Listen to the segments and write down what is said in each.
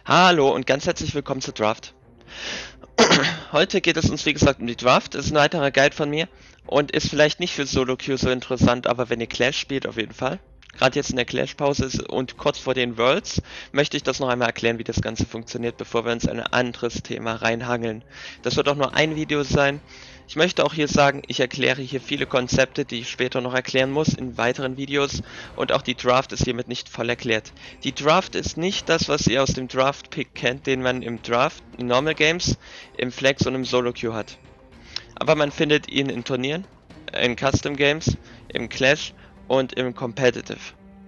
Hallo und ganz herzlich willkommen zur Draft. Heute geht es uns wie gesagt um die Draft. Das ist ein weiterer Guide von mir und ist vielleicht nicht für Solo-Queue so interessant, aber wenn ihr Clash spielt, auf jeden Fall. Gerade jetzt in der Clash-Pause und kurz vor den Worlds möchte ich das noch einmal erklären, wie das Ganze funktioniert, bevor wir uns in ein anderes Thema reinhangeln. Das wird auch nur ein Video sein. Ich möchte auch hier sagen, ich erkläre hier viele Konzepte, die ich später noch erklären muss in weiteren Videos, und auch die Draft ist hiermit nicht voll erklärt. Die Draft ist nicht das, was ihr aus dem Draft-Pick kennt, den man im Draft, in Normal Games, im Flex und im Solo-Queue hat. Aber man findet ihn in Turnieren, in Custom Games, im Clash und im Competitive.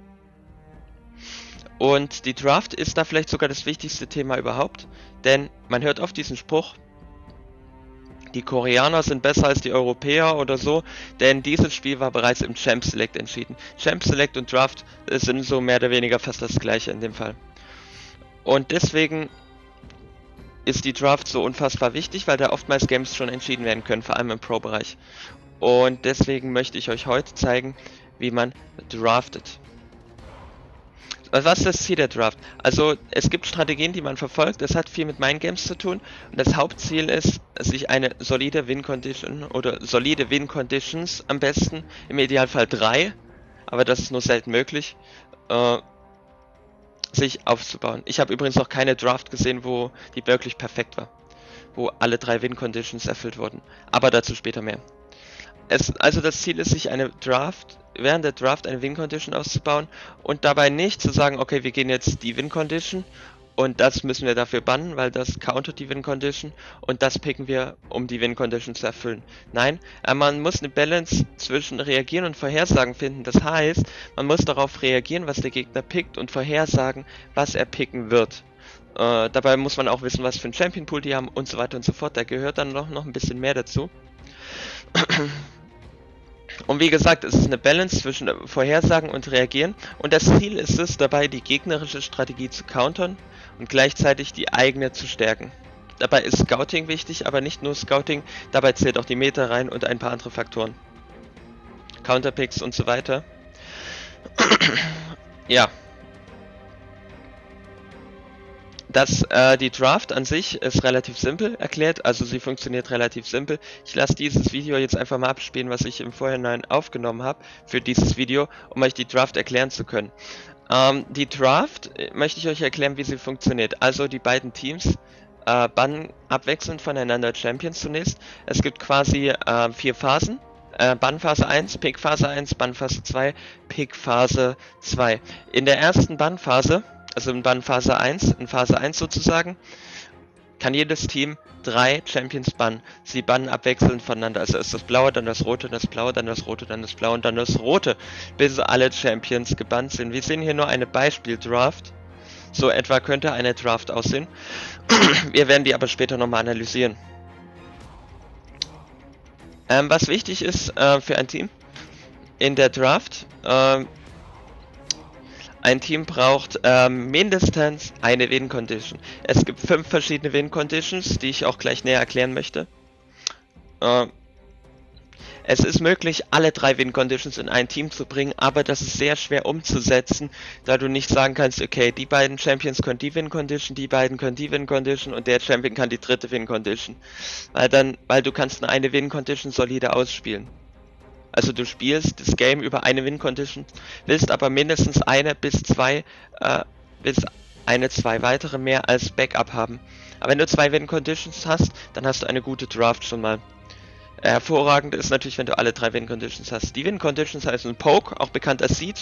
Und die Draft ist da vielleicht sogar das wichtigste Thema überhaupt, denn man hört oft diesen Spruch, die Koreaner sind besser als die Europäer oder so, denn dieses Spiel war bereits im Champ Select entschieden. Champ Select und Draft sind so mehr oder weniger fast das gleiche in dem Fall. Und deswegen ist die Draft so unfassbar wichtig, weil da oftmals Games schon entschieden werden können, vor allem im Pro-Bereich. Und deswegen möchte ich euch heute zeigen, wie man draftet. Was ist das Ziel der Draft? Also es gibt Strategien, die man verfolgt, das hat viel mit Mindgames zu tun und das Hauptziel ist, sich eine solide Win-Condition oder solide Win-Conditions am besten, im Idealfall 3, aber das ist nur selten möglich, sich aufzubauen. Ich habe übrigens noch keine Draft gesehen, wo die wirklich perfekt war, wo alle 3 Win-Conditions erfüllt wurden, aber dazu später mehr. Also das Ziel ist, sich während der Draft eine Win-Condition auszubauen und dabei nicht zu sagen, okay, wir gehen jetzt die Win-Condition und das müssen wir dafür bannen, weil das countert die Win-Condition und das picken wir, um die Win-Condition zu erfüllen. Nein, man muss eine Balance zwischen Reagieren und Vorhersagen finden. Das heißt, man muss darauf reagieren, was der Gegner pickt und vorhersagen, was er picken wird. Dabei muss man auch wissen, was für einen Champion-Pool die haben und so weiter und so fort. Da gehört dann noch ein bisschen mehr dazu. Und wie gesagt, es ist eine Balance zwischen Vorhersagen und Reagieren und das Ziel ist es dabei, die gegnerische Strategie zu countern und gleichzeitig die eigene zu stärken. Dabei ist Scouting wichtig, aber nicht nur Scouting, dabei zählt auch die Meta rein und ein paar andere Faktoren. Counterpicks und so weiter. Ja. Die Draft an sich ist relativ simpel erklärt, also sie funktioniert relativ simpel. Ich lasse dieses Video jetzt einfach mal abspielen, was ich im Vorhinein aufgenommen habe für dieses Video, um euch die Draft erklären zu können. Die Draft möchte ich euch erklären, wie sie funktioniert. Also die beiden Teams bannen abwechselnd voneinander Champions zunächst. Es gibt quasi 4 Phasen. Bannphase 1, Pickphase 1, Bannphase 2, Pickphase 2. In der ersten Bannphase, also in Bannphase 1, in Phase 1 sozusagen, kann jedes Team 3 Champions bannen. Sie bannen abwechselnd voneinander. Also ist das Blaue, dann das Rote, das Blaue, dann das Rote, dann das Blaue und dann das Rote, bis alle Champions gebannt sind. Wir sehen hier nur eine Beispiel-Draft. So etwa könnte eine Draft aussehen. Wir werden die aber später nochmal analysieren. Was wichtig ist für ein Team in der Draft, ein Team braucht mindestens eine Win-Condition. Es gibt 5 verschiedene Win-Conditions, die ich auch gleich näher erklären möchte. Es ist möglich, alle 3 Win-Conditions in ein Team zu bringen, aber das ist sehr schwer umzusetzen, da du nicht sagen kannst, okay, die beiden Champions können die Win-Condition, die beiden können die Win-Condition und der Champion kann die dritte Win-Condition. Weil du kannst eine Win-Condition solide ausspielen. Also du spielst das Game über eine Win-Condition, willst aber mindestens eine bis zwei weitere mehr als Backup haben. Aber wenn du 2 Win-Conditions hast, dann hast du eine gute Draft schon mal. Hervorragend ist natürlich, wenn du alle 3 Win-Conditions hast. Die Win-Conditions heißen Poke, auch bekannt als Siege,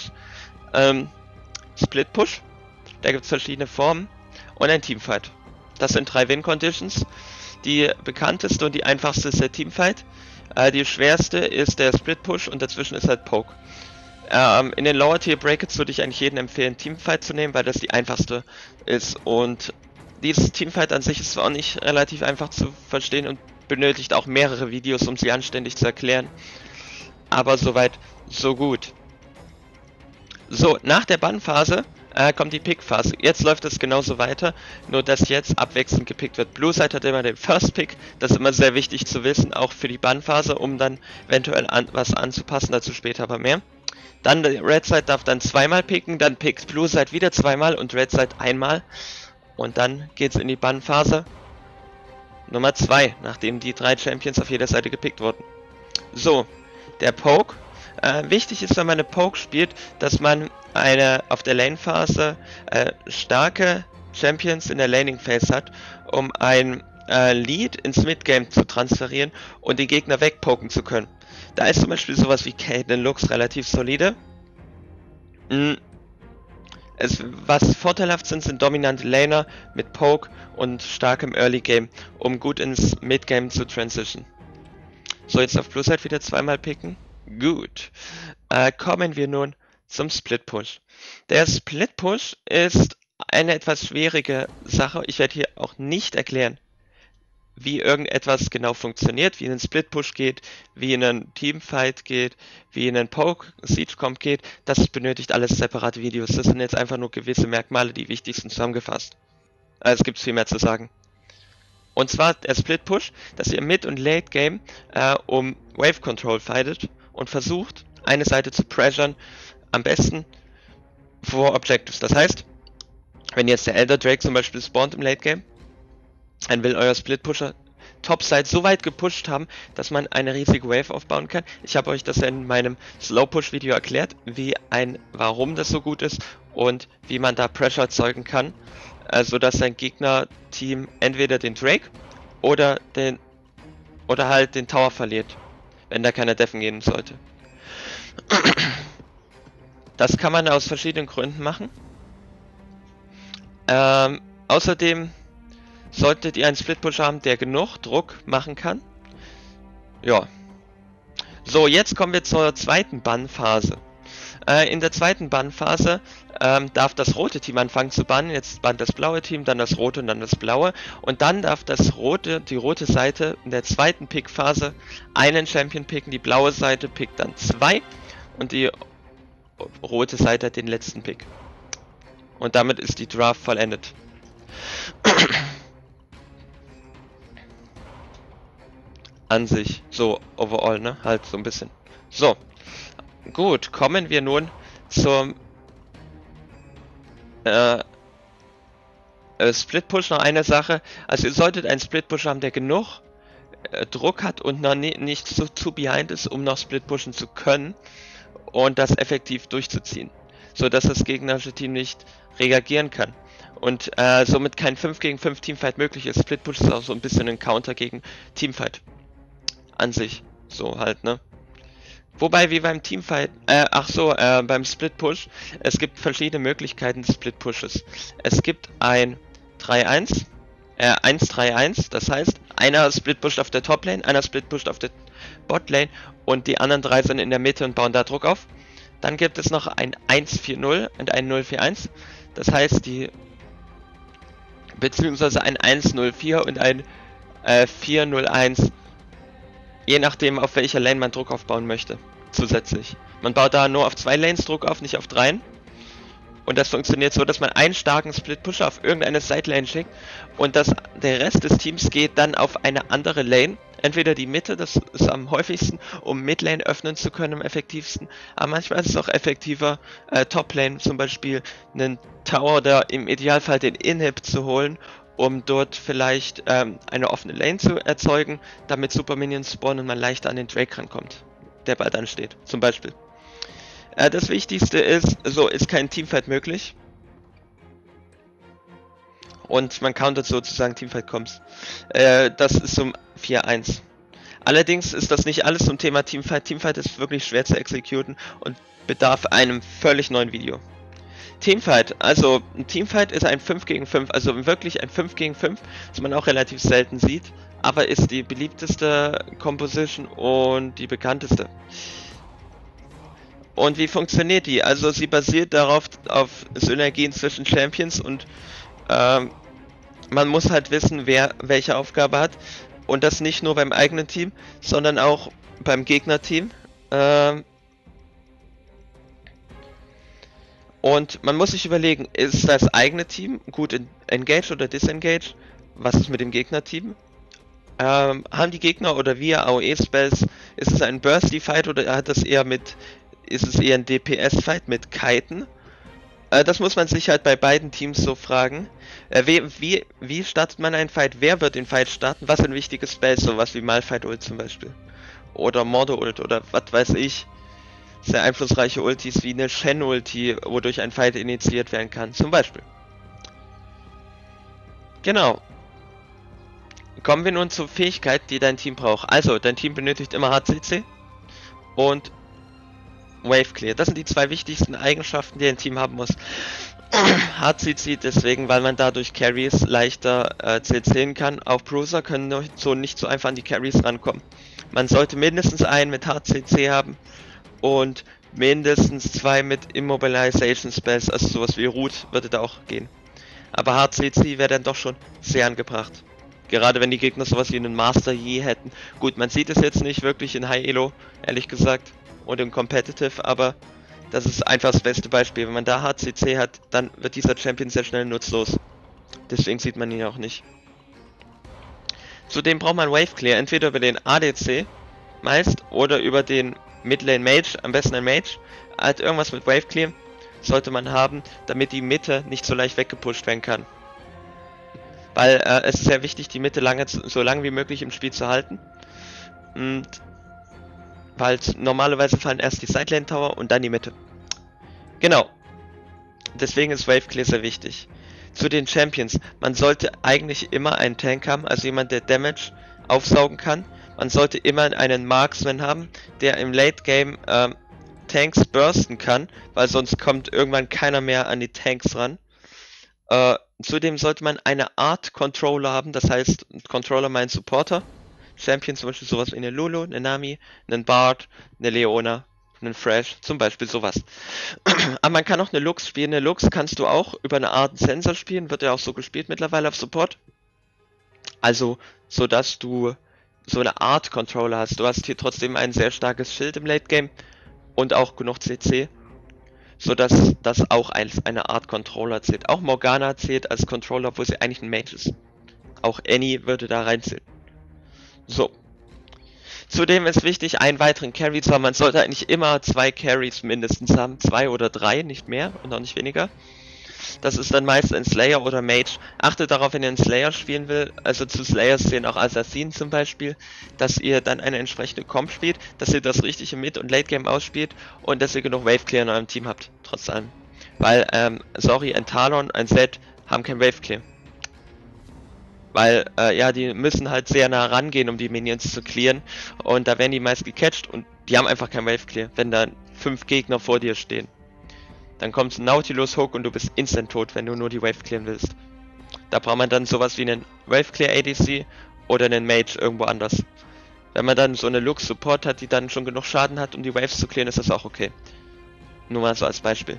Split Push, da gibt es verschiedene Formen, und ein Teamfight. Das sind 3 Win-Conditions. Die bekannteste und die einfachste ist der Teamfight. Die schwerste ist der Split Push und dazwischen ist halt Poke. In den Lower Tier Brackets würde ich eigentlich jedem empfehlen, Teamfight zu nehmen, weil das die einfachste ist. Und dieses Teamfight an sich ist zwar auch nicht relativ einfach zu verstehen und benötigt auch mehrere Videos, um sie anständig zu erklären. Aber soweit, so gut. So, nach der Bannphase kommt die Pick-Phase. Jetzt läuft es genauso weiter, nur dass jetzt abwechselnd gepickt wird. Blue Side hat immer den First Pick, das ist immer sehr wichtig zu wissen, auch für die Bannphase, um dann eventuell was anzupassen, dazu später aber mehr. Dann Red Side darf dann zweimal picken, dann pickt Blue Side wieder zweimal und Red Side einmal. Und dann geht's in die Bannphase Nummer 2, nachdem die 3 Champions auf jeder Seite gepickt wurden. So, der Poke. Wichtig ist, wenn man eine Poke spielt, dass man auf der Lane-Phase starke Champions in der Laning-Phase hat, um ein Lead ins Mid-Game zu transferieren und den Gegner wegpoken zu können. Da ist zum Beispiel sowas wie Caitlyn Lux relativ solide. Was vorteilhaft sind dominante Laner mit Poke und starkem Early Game, um gut ins Mid-Game zu transition. So, jetzt auf Plus-Side wieder zweimal picken. Gut. Kommen wir nun zum Split-Push. Der Split-Push ist eine etwas schwierige Sache. Ich werde hier auch nicht erklären, wie irgendetwas genau funktioniert, wie ein Split-Push geht, wie ein Teamfight geht, wie ein Poke-Siege-Comp geht. Das benötigt alles separate Videos. Das sind jetzt einfach nur gewisse Merkmale, die wichtigsten zusammengefasst. Es gibt viel mehr zu sagen. Und zwar der Split-Push, dass ihr Mid- und Late-Game um Wave-Control fightet und versucht, eine Seite zu pressuren, am besten vor Objectives. Das heißt, wenn jetzt der Elder Drake zum Beispiel spawnt im Late-Game, dann will euer Split-Pusher Topside so weit gepusht haben, dass man eine riesige Wave aufbauen kann. Ich habe euch das in meinem Slow-Push-Video erklärt, warum das so gut ist und wie man da Pressure erzeugen kann, sodass sein Gegner-Team entweder den Drake oder halt den Tower verliert, wenn da keiner deffen gehen sollte. Das kann man aus verschiedenen Gründen machen. Außerdem solltet ihr einen Split-Push haben, der genug Druck machen kann. Ja. So, jetzt kommen wir zur zweiten Bannphase. In der zweiten Bannphase darf das rote Team anfangen zu bannen. Jetzt bannt das blaue Team, dann das rote und dann das blaue. Und dann darf die rote Seite in der zweiten Pickphase einen Champion picken. Die blaue Seite pickt dann 2 und die rote Seite hat den letzten Pick. Und damit ist die Draft vollendet. An sich, so overall, ne? Halt so ein bisschen. So, gut, kommen wir nun zum Split-Push. Noch eine Sache, also ihr solltet einen Split-Push haben, der genug Druck hat und noch nicht so zu behind ist, um noch Split-Pushen zu können und das effektiv durchzuziehen, so dass das gegnerische Team nicht reagieren kann. Und somit kein 5 gegen 5 Teamfight möglich ist. Split-Push ist auch so ein bisschen ein Counter gegen Teamfight. An sich. So halt, ne? Wobei, wie beim Teamfight, beim Split-Push, es gibt verschiedene Möglichkeiten des Split-Pushes. Es gibt ein 1-3-1, das heißt, einer Split-Pusht auf der Top-Lane, einer Split-Pusht auf der Bot-Lane und die anderen 3 sind in der Mitte und bauen da Druck auf. Dann gibt es noch ein 1-4-0 und ein 0-4-1, das heißt, beziehungsweise ein 1-0-4 und ein 4-0-1, je nachdem, auf welcher Lane man Druck aufbauen möchte, zusätzlich. Man baut da nur auf 2 Lanes Druck auf, nicht auf 3. Und das funktioniert so, dass man einen starken Split-Pusher auf irgendeine Side-Lane schickt und der Rest des Teams geht dann auf eine andere Lane. Entweder die Mitte, das ist am häufigsten, um Mid-Lane öffnen zu können am effektivsten. Aber manchmal ist es auch effektiver, Top-Lane zum Beispiel einen Tower oder im Idealfall den Inhib zu holen, um dort vielleicht eine offene Lane zu erzeugen, damit Super Minions spawnen und man leichter an den Drake rankommt, der bald ansteht, zum Beispiel. Das Wichtigste ist, so ist kein Teamfight möglich. Und man countert sozusagen Teamfight-Coms. Das ist so 4-1. Allerdings ist das nicht alles zum Thema Teamfight. Teamfight ist wirklich schwer zu exekuten und bedarf einem völlig neuen Video. Teamfight, also ein Teamfight ist ein 5 gegen 5, also wirklich ein 5 gegen 5, was man auch relativ selten sieht, aber ist die beliebteste Composition und die bekannteste. Und wie funktioniert die? Also sie basiert darauf, auf Synergien zwischen Champions und man muss halt wissen, wer welche Aufgabe hat. Und das nicht nur beim eigenen Team, sondern auch beim Gegnerteam. Und man muss sich überlegen, ist das eigene Team gut engaged oder disengaged? Was ist mit dem Gegnerteam? Haben die Gegner oder wir AOE-Spells, ist es ein Bursty-Fight oder ist es eher ein DPS-Fight mit Kiten? Das muss man sich halt bei beiden Teams so fragen. Wie startet man einen Fight? Wer wird den Fight starten? Was sind wichtige Spells? Sowas wie Malphite Ult zum Beispiel. Oder Mordo Ult oder was weiß ich. Sehr einflussreiche Ultis wie eine Shen Ulti, wodurch ein Fight initiiert werden kann. Zum Beispiel. Genau. Kommen wir nun zur Fähigkeit, die dein Team braucht. Also, dein Team benötigt immer HCC und Wave Clear. Das sind die zwei wichtigsten Eigenschaften, die ein Team haben muss. HCC deswegen, weil man dadurch Carries leichter CCen kann. Auch Bruiser können so nicht so einfach an die Carries rankommen. Man sollte mindestens einen mit HCC haben und mindestens zwei mit Immobilization Spells, also sowas wie Root würde da auch gehen. Aber HCC wäre dann doch schon sehr angebracht. Gerade wenn die Gegner sowas wie einen Master Yi hätten. Gut, man sieht es jetzt nicht wirklich in High Elo, ehrlich gesagt, und im Competitive, aber das ist einfach das beste Beispiel. Wenn man da HCC hat, dann wird dieser Champion sehr schnell nutzlos. Deswegen sieht man ihn auch nicht. Zudem braucht man Wave Clear, entweder über den ADC meist oder über den Midlane Mage, am besten ein Mage. Halt irgendwas mit Wave Clear sollte man haben, damit die Mitte nicht so leicht weggepusht werden kann. Weil es ist sehr wichtig, die Mitte so lange wie möglich im Spiel zu halten. Und weil normalerweise fallen erst die Sidelane Tower und dann die Mitte. Genau. Deswegen ist Wave Clear sehr wichtig. Zu den Champions. Man sollte eigentlich immer einen Tank haben, also jemand, der Damage aufsaugen kann. Man sollte immer einen Marksman haben, der im Late Game Tanks bursten kann, weil sonst kommt irgendwann keiner mehr an die Tanks ran. Zudem sollte man eine Art Controller haben, das heißt, Controller meint Supporter. Champion zum Beispiel sowas wie eine Lulu, eine Nami, einen Bard, eine Leona, einen Thresh, zum Beispiel sowas. Aber man kann auch eine Lux spielen. Eine Lux kannst du auch über eine Art Sensor spielen, wird ja auch so gespielt mittlerweile auf Support. Also, so dass du so eine Art Controller hast. Du hast hier trotzdem ein sehr starkes Schild im Late Game und auch genug CC, so dass das auch als eine Art Controller zählt. Auch Morgana zählt als Controller, obwohl sie eigentlich ein Mage ist. Auch Annie würde da reinzählen. So. Zudem ist wichtig, einen weiteren Carry zu haben. Man sollte eigentlich immer 2 Carries mindestens haben. 2 oder 3, nicht mehr und auch nicht weniger. Das ist dann meist ein Slayer oder Mage. Achtet darauf, wenn ihr einen Slayer spielen will, also zu Slayers zählen auch Assassinen zum Beispiel, dass ihr dann eine entsprechende Comp spielt, dass ihr das richtige Mid- und Late-Game ausspielt und dass ihr genug Wave Clear in eurem Team habt, trotz allem. Weil, sorry, ein Talon, ein Zed haben kein Wave Clear. Weil, ja, die müssen halt sehr nah rangehen, um die Minions zu clearen. Und da werden die meist gecatcht und die haben einfach kein Wave Clear, wenn da 5 Gegner vor dir stehen. Dann kommt ein Nautilus Hook und du bist instant tot, wenn du nur die Wave clearen willst. Da braucht man dann sowas wie einen Wave Clear ADC oder einen Mage irgendwo anders. Wenn man dann so eine Lux Support hat, die dann schon genug Schaden hat, um die Waves zu clearen, ist das auch okay. Nur mal so als Beispiel.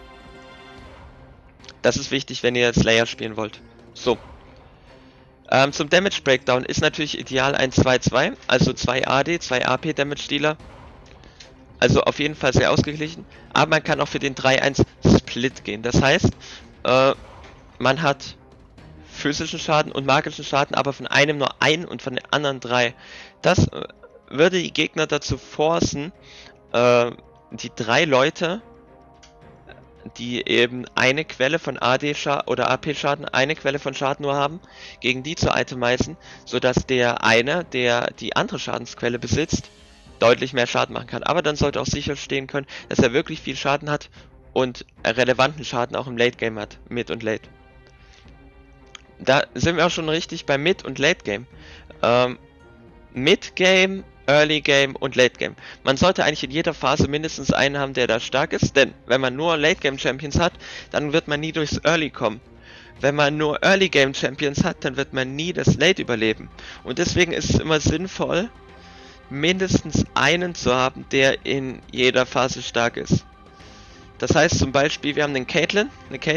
Das ist wichtig, wenn ihr Slayer spielen wollt. So. Zum Damage Breakdown ist natürlich ideal ein 2-2, also 2 AD, 2 AP Damage Dealer. Also auf jeden Fall sehr ausgeglichen, aber man kann auch für den 3-1 Split gehen. Das heißt, man hat physischen Schaden und magischen Schaden, aber von einem nur ein und von den anderen 3. Das würde die Gegner dazu forcen, die 3 Leute, die eben eine Quelle von AD-Schaden oder AP-Schaden, eine Quelle von Schaden nur haben, gegen die zu itemisen, sodass der eine, der die andere Schadensquelle besitzt, deutlich mehr Schaden machen kann. Aber dann sollte auch sicherstehen können, dass er wirklich viel Schaden hat und relevanten Schaden auch im Late Game hat. Mid und Late. Da sind wir auch schon richtig bei Mid und Late Game. Mid Game, Early Game und Late Game. Man sollte eigentlich in jeder Phase mindestens einen haben, der da stark ist. Denn wenn man nur Late Game Champions hat, dann wird man nie durchs Early kommen. Wenn man nur Early Game Champions hat, dann wird man nie das Late überleben. Und deswegen ist es immer sinnvoll, mindestens einen zu haben, der in jeder Phase stark ist. Das heißt zum Beispiel, wir haben eine Caitlyn,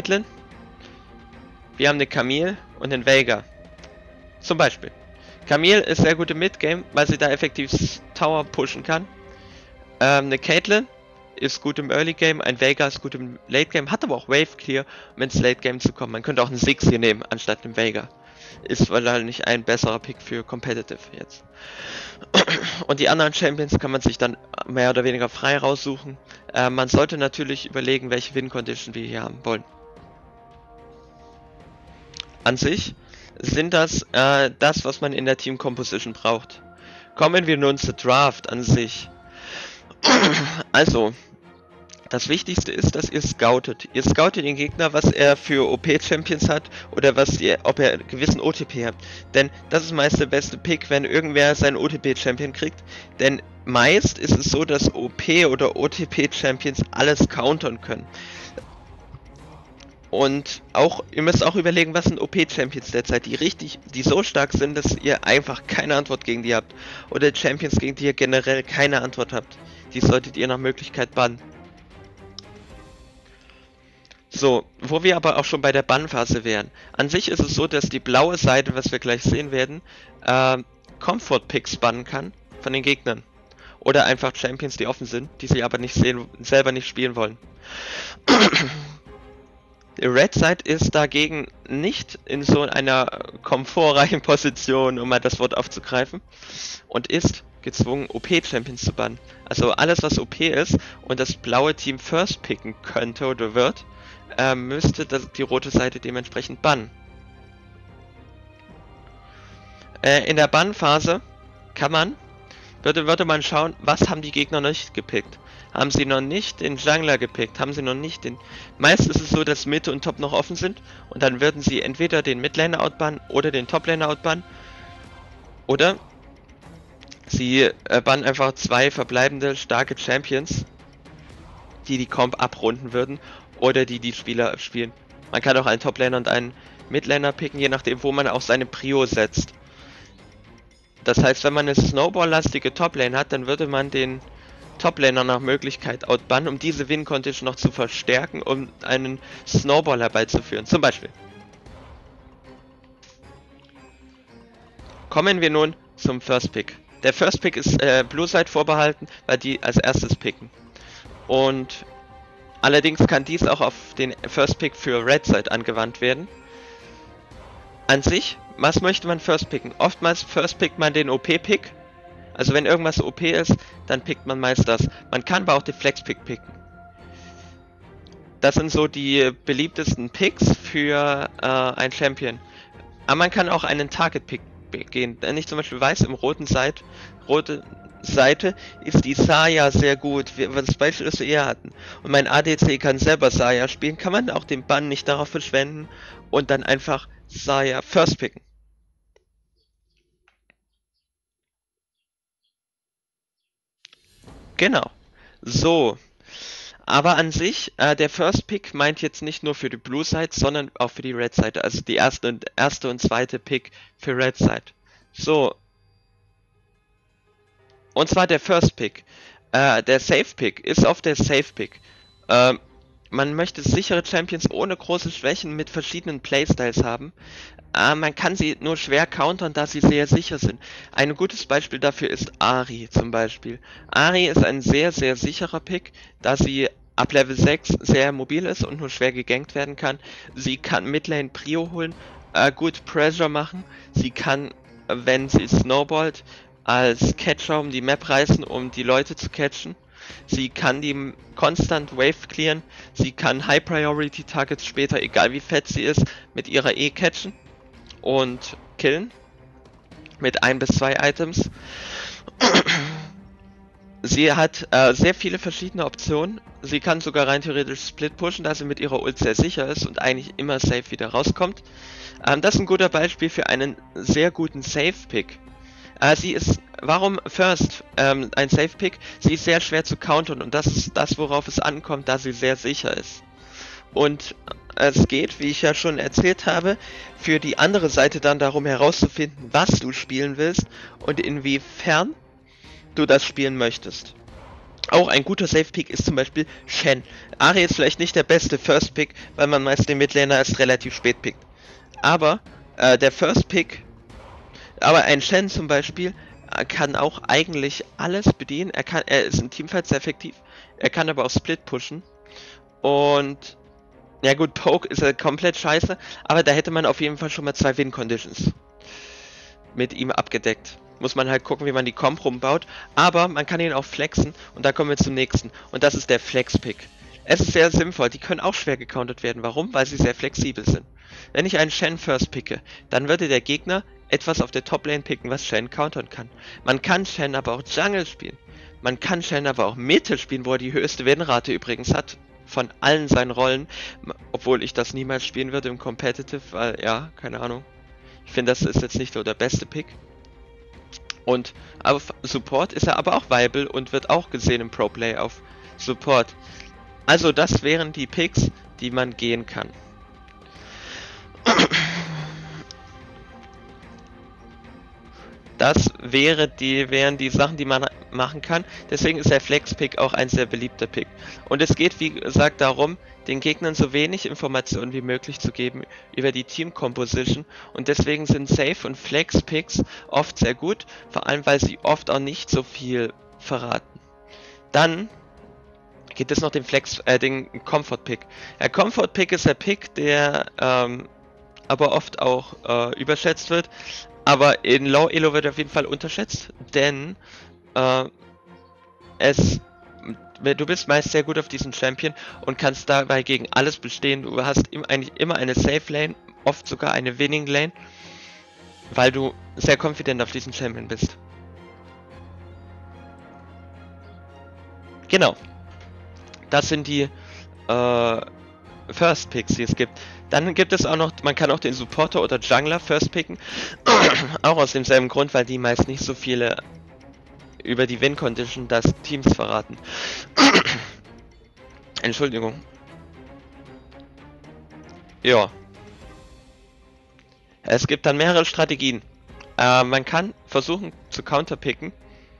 wir haben eine Camille und einen Veigar. Zum Beispiel. Camille ist sehr gut im Midgame, weil sie da effektiv Tower pushen kann. Eine Caitlyn ist gut im Early Game, ein Veigar ist gut im Late Game, hat aber auch Wave Clear, um ins Late Game zu kommen. Man könnte auch einen Six hier nehmen, anstatt einen Veigar. ist wahrscheinlich ein besserer Pick für Competitive jetzt. Und die anderen Champions kann man sich dann mehr oder weniger frei raussuchen. Man sollte natürlich überlegen, welche Win-Condition wir hier haben wollen. An sich sind das das, was man in der Team Composition braucht. Kommen wir nun zur Draft an sich. Also, das Wichtigste ist, dass ihr scoutet. Ihr scoutet den Gegner, was er für OP-Champions hat oder ob er einen gewissen OTP hat. Denn das ist meist der beste Pick, wenn irgendwer seinen OTP-Champion kriegt. Denn meist ist es so, dass OP- oder OTP-Champions alles countern können. Und auch, ihr müsst auch überlegen, was sind OP-Champions derzeit, die so stark sind, dass ihr einfach keine Antwort gegen die habt. Oder Champions, gegen die ihr generell keine Antwort habt. Die solltet ihr nach Möglichkeit bannen. So, wo wir aber auch schon bei der Bannphase wären. An sich ist es so, dass die blaue Seite, was wir gleich sehen werden, Comfort-Picks bannen kann von den Gegnern. Oder einfach Champions, die offen sind, die sie aber nicht sehen, selber nicht spielen wollen. Die Red Side ist dagegen nicht in so einer komfortreichen Position, um mal das Wort aufzugreifen, und ist gezwungen, OP-Champions zu bannen. Also alles, was OP ist und das blaue Team First picken könnte oder wird, müsste die rote Seite dementsprechend bannen. In der Bannphase würde man schauen, was haben die Gegner nicht gepickt. Haben sie noch nicht den Jungler gepickt? Haben sie noch nicht den... Meist ist es so, dass Mitte und Top noch offen sind und dann würden sie entweder den Midlaner outbannen oder den Toplaner outbannen. Oder sie bannen einfach zwei verbleibende starke Champions, die Comp abrunden würden oder die Spieler spielen. Man kann auch einen Toplaner und einen Midlaner picken, je nachdem, wo man auch seine Prio setzt. Das heißt, wenn man eine Snowball-lastige Toplane hat, dann würde man den Toplaner nach Möglichkeit outbannen, um diese Win-Condition noch zu verstärken, um einen Snowball herbeizuführen. Zum Beispiel. Kommen wir nun zum First Pick. Der First Pick ist Blue Side vorbehalten, weil die als erstes picken. Und allerdings kann dies auch auf den First Pick für Red Side angewandt werden. An sich, was möchte man First picken? Oftmals First pickt man den OP-Pick. Also wenn irgendwas OP ist, dann pickt man meist das. Man kann aber auch den Flex-Pick picken. Das sind so die beliebtesten Picks für ein Champion. Aber man kann auch einen Target-Pick gehen. Wenn ich zum Beispiel weiß, im rote Seite ist die Xayah sehr gut, was Beispiel ist, wir hatten. Und mein ADC kann selber Xayah spielen, kann man auch den Bann nicht darauf verschwenden und dann einfach Xayah First picken. Genau. So. Aber an sich, der First Pick meint jetzt nicht nur für die Blue Side, sondern auch für die Red Side. Also die erste und zweite Pick für Red Side. So. Und zwar der First Pick. Der Safe Pick ist oft der Safe Pick. Man möchte sichere Champions ohne große Schwächen mit verschiedenen Playstyles haben. Man kann sie nur schwer countern, da sie sehr sicher sind. Ein gutes Beispiel dafür ist Ahri zum Beispiel. Ahri ist ein sehr, sehr sicherer Pick, da sie ab Level 6 sehr mobil ist und nur schwer gegankt werden kann. Sie kann Midlane Prio holen, gut Pressure machen. Sie kann, wenn sie snowballt, als Catcher um die Map reißen, um die Leute zu catchen. Sie kann die konstant Wave clearen. Sie kann High Priority Targets später, egal wie fett sie ist, mit ihrer E catchen und killen. Mit 1 bis 2 Items. Sie hat sehr viele verschiedene Optionen. Sie kann sogar rein theoretisch Split pushen, da sie mit ihrer Ult sehr sicher ist und eigentlich immer safe wieder rauskommt. Das ist ein guter Beispiel für einen sehr guten Safe-Pick. Warum First ein Safe-Pick? Sie ist sehr schwer zu countern und das ist das, worauf es ankommt, da sie sehr sicher ist. Und es geht, wie ich ja schon erzählt habe, für die andere Seite dann darum herauszufinden, was du spielen willst und inwiefern du das spielen möchtest. Auch ein guter Safe-Pick ist zum Beispiel Shen. Ahri ist vielleicht nicht der beste First-Pick, weil man meist den Midlaner erst relativ spät pickt. Aber der First-Pick, aber ein Shen zum Beispiel, kann auch eigentlich alles bedienen. Er ist in Teamfights sehr effektiv. Er kann aber auch Split pushen. Und Ja gut, Poke ist ja komplett scheiße, aber da hätte man auf jeden Fall schon mal 2 Win-Conditions mit ihm abgedeckt. Muss man halt gucken, wie man die Comp rumbaut. Aber man kann ihn auch flexen und da kommen wir zum nächsten. Und das ist der Flex-Pick. Es ist sehr sinnvoll, die können auch schwer gecountert werden. Warum? Weil sie sehr flexibel sind. Wenn ich einen Shen first picke, dann würde der Gegner etwas auf der Top-Lane picken, was Shen countern kann. Man kann Shen aber auch Jungle spielen. Man kann Shen aber auch Mitte spielen, wo er die höchste Win-Rate übrigens hat von allen seinen Rollen. Obwohl ich das niemals spielen würde im Competitive, weil, ja, keine Ahnung. Ich finde, das ist jetzt nicht so der beste Pick. Und auf Support ist er aber auch viable und wird auch gesehen im Pro-Play auf Support. Also das wären die Picks, die man gehen kann. Das wären die Sachen, die man machen kann. Deswegen ist der Flex-Pick auch ein sehr beliebter Pick. Und es geht, wie gesagt, darum, den Gegnern so wenig Informationen wie möglich zu geben über die Team-Composition. Und deswegen sind Safe- und Flex-Picks oft sehr gut, vor allem weil sie oft auch nicht so viel verraten. Dann gibt es noch den Comfort-Pick. Der Comfort-Pick ist der Pick, der aber oft auch überschätzt wird. Aber in Low Elo wird er auf jeden Fall unterschätzt, denn du bist meist sehr gut auf diesem Champion und kannst dabei gegen alles bestehen. Du hast eigentlich immer eine Safe Lane, oft sogar eine Winning Lane, weil du sehr confident auf diesem Champion bist. Genau. Das sind die First Picks, die es gibt. Dann gibt es auch noch, man kann auch den Supporter oder Jungler First picken. Auch aus demselben Grund, weil die meist nicht so viele über die Win Condition des Teams verraten. Entschuldigung. Ja. Es gibt dann mehrere Strategien. Man kann versuchen zu counterpicken.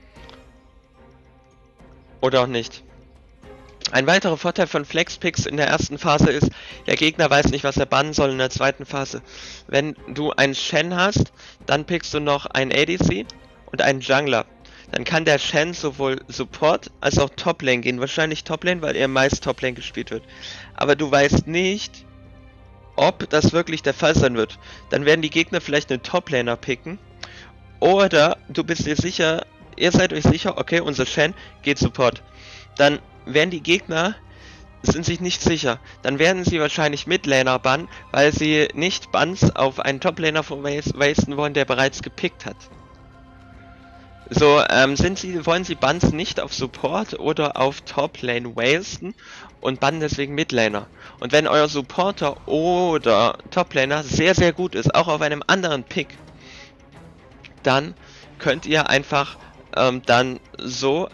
Oder auch nicht. Ein weiterer Vorteil von Flex-Picks in der ersten Phase ist, der Gegner weiß nicht, was er bannen soll in der zweiten Phase. Wenn du einen Shen hast, dann pickst du noch einen ADC und einen Jungler. Dann kann der Shen sowohl Support als auch Toplane gehen. Wahrscheinlich Toplane, weil er meist Toplane gespielt wird. Aber du weißt nicht, ob das wirklich der Fall sein wird. Dann werden die Gegner vielleicht einen Toplaner picken. Oder du bist dir sicher, ihr seid euch sicher, okay, unser Shen geht Support. Dann werden die Gegner sind sich nicht sicher. Dann werden sie wahrscheinlich Midlaner bannen, weil sie nicht Bans auf einen Toplaner wasten wollen, der bereits gepickt hat. So, wollen sie Bans nicht auf Support oder auf Toplane wasten und bannen deswegen Midlaner. Und wenn euer Supporter oder Toplaner sehr, sehr gut ist, auch auf einem anderen Pick, dann könnt ihr einfach dann so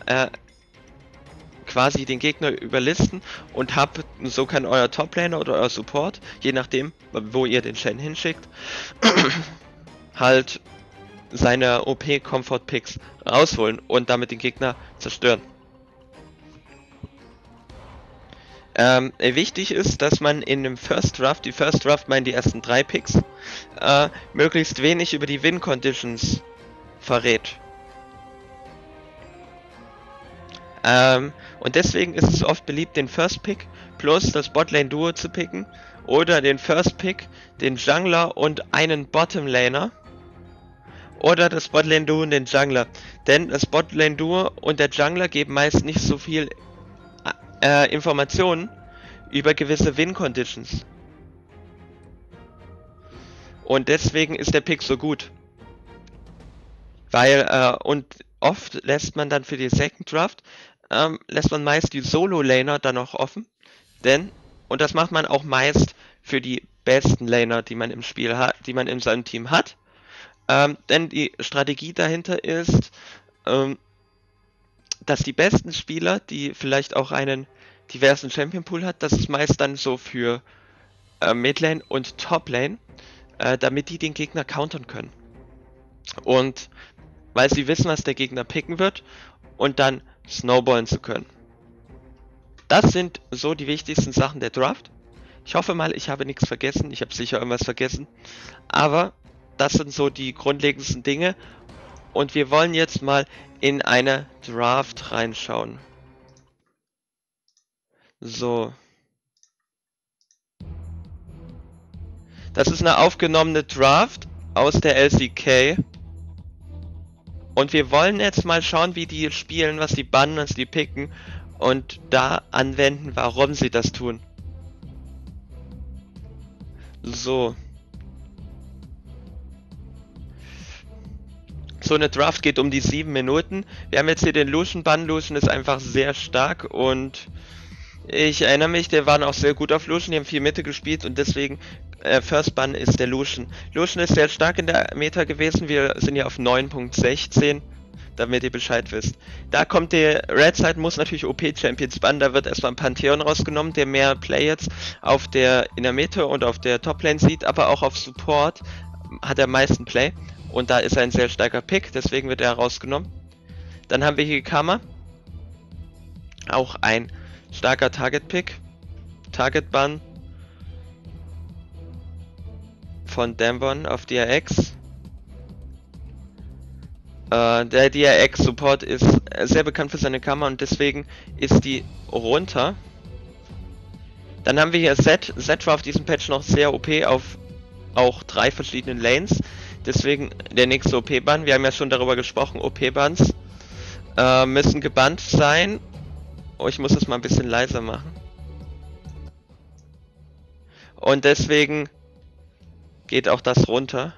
quasi den Gegner überlisten und so kann euer Toplaner oder euer Support, je nachdem, wo ihr den Shen hinschickt, halt seine OP Comfort Picks rausholen und damit den Gegner zerstören. Wichtig ist, dass man in dem First Draft, die First Draft meinen die ersten 3 Picks, möglichst wenig über die Win Conditions verrät. Und deswegen ist es oft beliebt, den First Pick plus das Botlane Duo zu picken oder den First Pick, den Jungler und einen Bottom Laner oder das Botlane Duo und den Jungler. Denn das Botlane Duo und der Jungler geben meist nicht so viel Informationen über gewisse Win Conditions. Und deswegen ist der Pick so gut. Weil, und oft lässt man dann für die Second Draft lässt man meist die Solo-Laner dann noch offen, und das macht man auch meist für die besten Laner, die man im Spiel hat, die man in seinem Team hat, denn die Strategie dahinter ist, dass die besten Spieler, die vielleicht auch einen diversen Champion Pool hat, das ist meist dann so für Midlane und Toplane, damit die den Gegner countern können. Und weil sie wissen, was der Gegner picken wird und dann snowballen zu können. Das sind so die wichtigsten Sachen der Draft. Ich hoffe mal, ich habe nichts vergessen. Ich habe sicher irgendwas vergessen. Aber das sind so die grundlegendsten Dinge. Und wir wollen jetzt mal in eine Draft reinschauen. So. Das ist eine aufgenommene Draft aus der LCK. Und wir wollen jetzt mal schauen, wie die spielen, was die bannen, was die picken. Und da anwenden, warum sie das tun. So. So eine Draft geht um die 7 Minuten. Wir haben jetzt hier den Lucian Bann. Lucian ist einfach sehr stark und ich erinnere mich, der waren auch sehr gut auf Lucian. Die haben viel Mitte gespielt und deswegen First Bann ist der Lucian. Lucian ist sehr stark in der Meta gewesen. Wir sind ja auf 9.16, damit ihr Bescheid wisst. Da kommt der Red Side, muss natürlich OP-Champions bannen. Da wird erstmal ein Pantheon rausgenommen, der mehr Players in der Mitte und auf der Top-Lane sieht, aber auch auf Support hat er am meisten Play. Und da ist er ein sehr starker Pick, deswegen wird er rausgenommen. Dann haben wir hier Karma. Auch ein starker Target-Pick. Target-Ban von Damwon auf DRX. Der DRX-Support ist sehr bekannt für seine Karma und deswegen ist die runter. Dann haben wir hier Zed. Zed war auf diesem Patch noch sehr OP auf auch 3 verschiedenen Lanes. Deswegen der nächste OP-Ban. Wir haben ja schon darüber gesprochen, OP-Bans müssen gebannt sein. Oh, ich muss das mal ein bisschen leiser machen. Und deswegen geht auch das runter.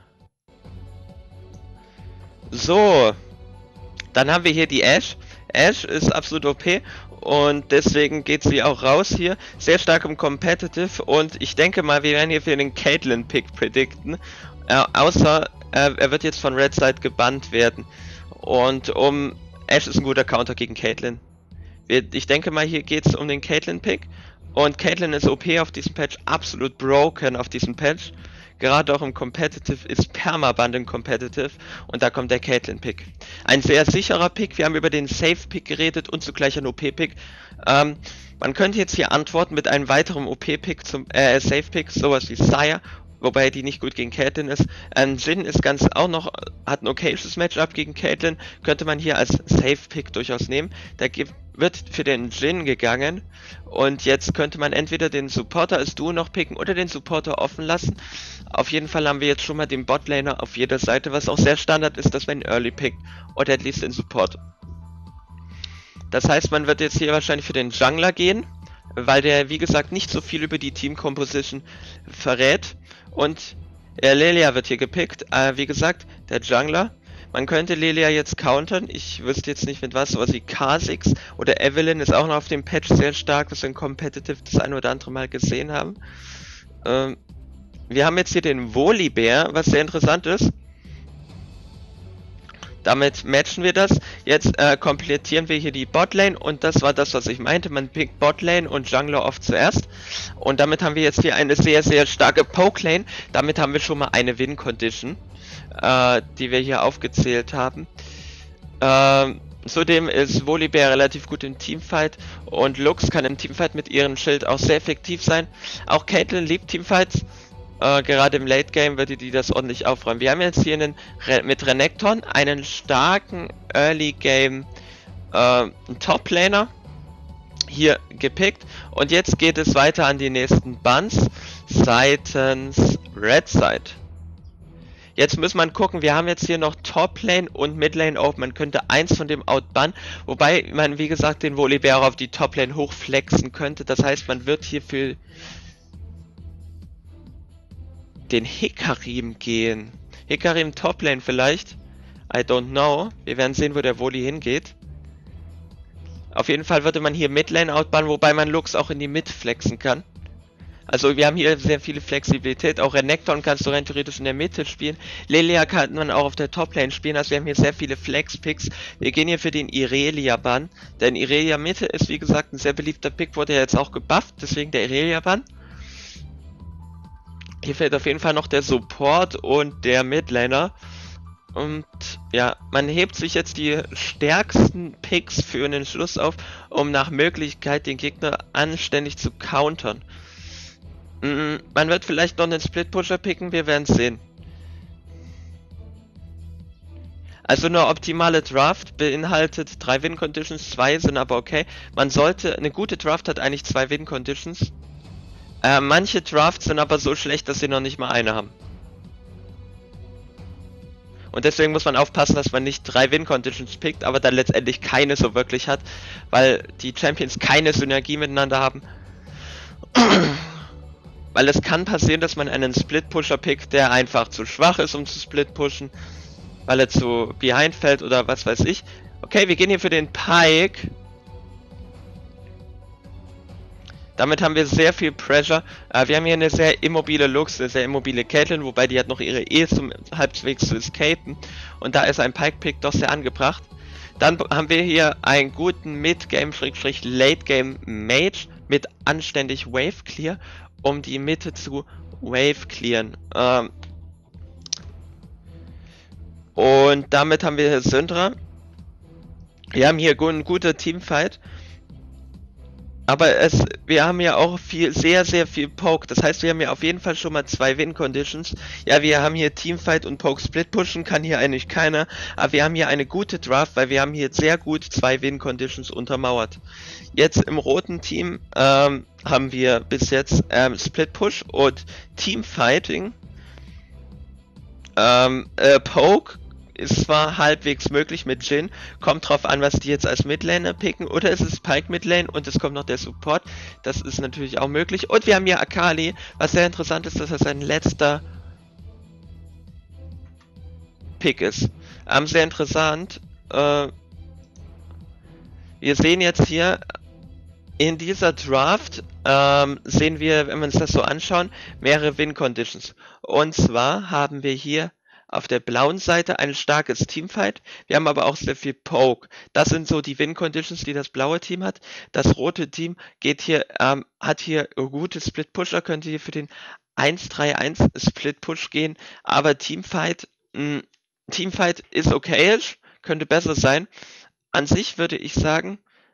So, dann haben wir hier die Ashe. Ashe ist absolut OP und deswegen geht sie auch raus hier. Sehr stark im Competitive und ich denke mal, wir werden hier für den Caitlyn-Pick predikten. Außer er wird jetzt von Red Side gebannt werden. Und Ashe ist ein guter Counter gegen Caitlyn. Ich denke mal, hier geht es um den Caitlyn-Pick. Und Caitlyn ist OP auf diesem Patch, absolut broken auf diesem Patch. Gerade auch im Competitive ist Permaban im Competitive. Und da kommt der Caitlyn-Pick. Ein sehr sicherer Pick. Wir haben über den Safe-Pick geredet und zugleich ein OP-Pick. Man könnte jetzt hier antworten mit einem weiteren OP-Pick zum Safe-Pick, sowas wie Sire. Wobei die nicht gut gegen Caitlyn ist. Jhin ist hat ein okayes Matchup gegen Caitlyn. Könnte man hier als Safe-Pick durchaus nehmen. Da wird für den Jhin gegangen. Und jetzt könnte man entweder den Supporter als Duo noch picken oder den Supporter offen lassen. Auf jeden Fall haben wir jetzt schon mal den Botlaner auf jeder Seite, was auch sehr Standard ist, dass man ihn Early pickt. Oder at least den Support. Das heißt, man wird jetzt hier wahrscheinlich für den Jungler gehen. Weil der, wie gesagt, nicht so viel über die Team Composition verrät. Und Lilia wird hier gepickt. Wie gesagt, der Jungler. Man könnte Lilia jetzt countern. Ich wüsste jetzt nicht mit was, aber wie Kha'Zix oder Evelynn ist auch noch auf dem Patch sehr stark, was wir in Competitive das ein oder andere Mal gesehen haben. Wir haben jetzt hier den Volibear, was sehr interessant ist. Damit matchen wir das. Jetzt komplettieren wir hier die Botlane und das war das, was ich meinte. Man pickt Botlane und Jungler oft zuerst. Und damit haben wir jetzt hier eine sehr, sehr starke Pokelane. Damit haben wir schon mal eine Win-Condition, die wir hier aufgezählt haben. Zudem ist Volibear relativ gut im Teamfight und Lux kann im Teamfight mit ihrem Schild auch sehr effektiv sein. Auch Caitlyn liebt Teamfights. Gerade im Late Game würde die das ordentlich aufräumen. Wir haben jetzt hier mit Renekton einen starken Early Game Top-Laner hier gepickt. Und jetzt geht es weiter an die nächsten Bans seitens Red Side. Jetzt muss man gucken, wir haben jetzt hier noch Top-Lane und Mid-Lane Open. Man könnte eins von dem outbannen, wobei man, wie gesagt, den Volibear auf die Top-Lane hochflexen könnte. Das heißt, man wird hier für den Hecarim gehen. Hecarim Toplane vielleicht. I don't know. Wir werden sehen, wo der Voli hingeht. Auf jeden Fall würde man hier Midlane outbannen, wobei man Lux auch in die Mid flexen kann. Also wir haben hier sehr viele Flexibilität. Auch Renekton kannst du rein theoretisch in der Mitte spielen. Lilia kann man auch auf der Toplane spielen. Also wir haben hier sehr viele Flex-Picks. Wir gehen hier für den Irelia-Ban. Denn Irelia Mitte ist wie gesagt ein sehr beliebter Pick. Wurde ja jetzt auch gebufft. Deswegen der Irelia-Ban. Hier fehlt auf jeden Fall noch der Support und der Midlaner. Und ja, man hebt sich jetzt die stärksten Picks für den Schluss auf, um nach Möglichkeit den Gegner anständig zu countern. Man wird vielleicht noch einen Split-Pusher picken, wir werden es sehen. Also eine optimale Draft beinhaltet 3 Win-Conditions, 2 sind aber okay. Eine gute Draft hat eigentlich 2 Win-Conditions. Manche Drafts sind aber so schlecht, dass sie noch nicht mal eine haben. Und deswegen muss man aufpassen, dass man nicht 3 Win-Conditions pickt, aber dann letztendlich keine so wirklich hat, weil die Champions keine Synergie miteinander haben. Weil es kann passieren, dass man einen Split-Pusher pickt, der einfach zu schwach ist, um zu Split-Pushen, weil er zu behind fällt oder was weiß ich. Okay, wir gehen hier für den Pike. Damit haben wir sehr viel Pressure. Wir haben hier eine sehr immobile Lux, eine sehr immobile Caitlyn, wobei die hat noch ihre zum halbwegs zu escapen. Und da ist ein Pike-Pick doch sehr angebracht. Dann haben wir hier einen guten Mid-Game-Late-Game-Mage mit anständig Wave-Clear, um die Mitte zu Wave-Clearen. Und damit haben wir hier Syndra. Wir haben hier einen guten Teamfight. Aber wir haben ja auch sehr, sehr viel Poke. Das heißt, wir haben ja auf jeden Fall schon mal 2 Win-Conditions. Ja, wir haben hier Teamfight und Poke Split pushen, kann hier eigentlich keiner. Aber wir haben hier eine gute Draft, weil wir haben hier sehr gut 2 Win-Conditions untermauert. Jetzt im roten Team haben wir bis jetzt Split Push und Teamfighting. Poke ist zwar halbwegs möglich mit Jhin, kommt drauf an, was die jetzt als Midlaner picken, oder ist es Pike Midlane und es kommt noch der Support, das ist natürlich auch möglich. Und wir haben hier Akali, was sehr interessant ist, dass er sein letzter Pick ist. Sehr interessant, wir sehen jetzt hier, in dieser Draft sehen wir, wenn wir uns das so anschauen, mehrere Win-Conditions. Und zwar haben wir hier auf der blauen Seite ein starkes Teamfight. Wir haben aber auch sehr viel Poke. Das sind so die Win-Conditions, die das blaue Team hat. Das rote Team geht hier, hat hier gute Split-Pusher, könnte hier für den 1-3-1 Split-Push gehen. Aber Teamfight ist okayisch, könnte besser sein. An sich würde ich sagen,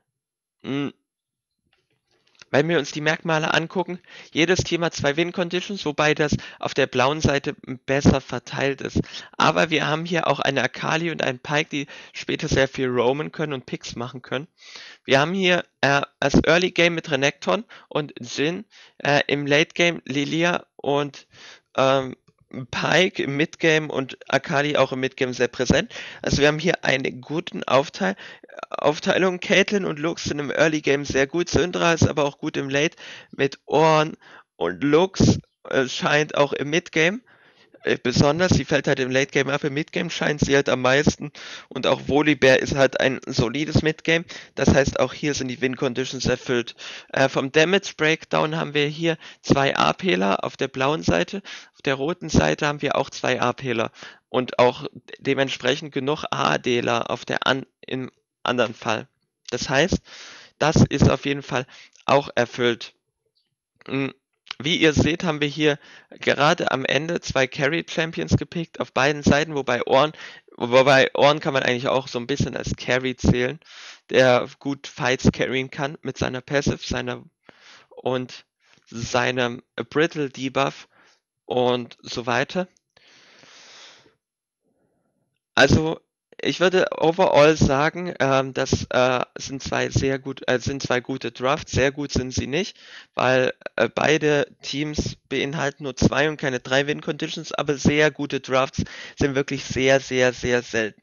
wenn wir uns die Merkmale angucken, jedes Team hat 2 Win-Conditions, wobei das auf der blauen Seite besser verteilt ist. Aber wir haben hier auch eine Akali und einen Pike, die später sehr viel roamen können und Picks machen können. Wir haben hier das Early Game mit Renekton und Jhin, im Late Game Lilia und Pike im Midgame und Akali auch im Midgame sehr präsent. Also wir haben hier eine guten Aufteilung. Caitlyn und Lux sind im Early Game sehr gut. Syndra ist aber auch gut im Late mit Ornn und Lux scheint auch im Midgame. Besonders, sie fällt halt im Late Game ab, im Midgame scheint sie halt am meisten und auch Volibear ist halt ein solides Midgame, das heißt auch hier sind die Win-Conditions erfüllt. Vom Damage Breakdown haben wir hier 2 AP-ler auf der blauen Seite, auf der roten Seite haben wir auch 2 AP-ler und auch dementsprechend genug ADler im anderen Fall. Das heißt, das ist auf jeden Fall auch erfüllt. Wie ihr seht, haben wir hier gerade am Ende 2 Carry-Champions gepickt auf beiden Seiten, wobei Ornn kann man eigentlich auch so ein bisschen als Carry zählen, der gut Fights carryen kann mit seiner Passive, und seinem Brittle Debuff und so weiter. Also ich würde overall sagen, das sind 2 gute Drafts. Sehr gut sind sie nicht, weil beide Teams beinhalten nur 2 und keine 3 Win-Conditions, aber sehr gute Drafts sind wirklich sehr, sehr, sehr selten.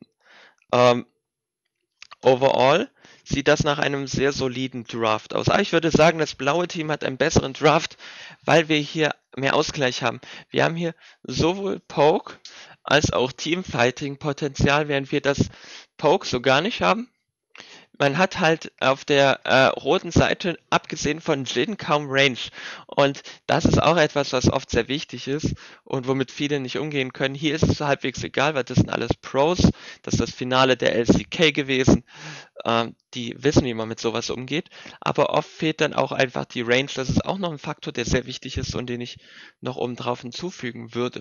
Overall sieht das nach einem sehr soliden Draft aus. Aber ich würde sagen, das blaue Team hat einen besseren Draft, weil wir hier mehr Ausgleich haben. Wir haben hier sowohl Poke als auch Teamfighting-Potenzial, während wir das Poke so gar nicht haben. Man hat halt auf der roten Seite, abgesehen von Jhin, kaum Range. Und das ist auch etwas, was oft sehr wichtig ist und womit viele nicht umgehen können. Hier ist es halbwegs egal, weil das sind alles Pros. Das ist das Finale der LCK gewesen. Die wissen, wie man mit sowas umgeht. Aber oft fehlt dann auch einfach die Range. Das ist auch noch ein Faktor, der sehr wichtig ist und den ich noch oben drauf hinzufügen würde.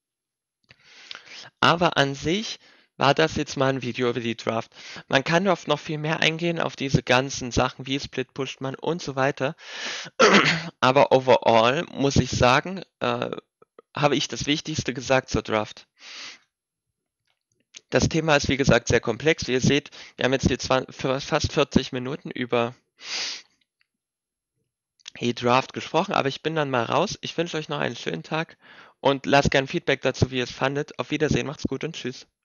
Aber an sich war das jetzt mal ein Video über die Draft. Man kann auf noch viel mehr eingehen, auf diese ganzen Sachen, wie Split pusht man und so weiter. Aber overall muss ich sagen, habe ich das Wichtigste gesagt zur Draft. Das Thema ist wie gesagt sehr komplex. Wie ihr seht, wir haben jetzt hier fast 40 Minuten über E-Draft gesprochen, aber ich bin dann mal raus. Ich wünsche euch noch einen schönen Tag und lasst gern Feedback dazu, wie ihr es fandet. Auf Wiedersehen, macht's gut und tschüss.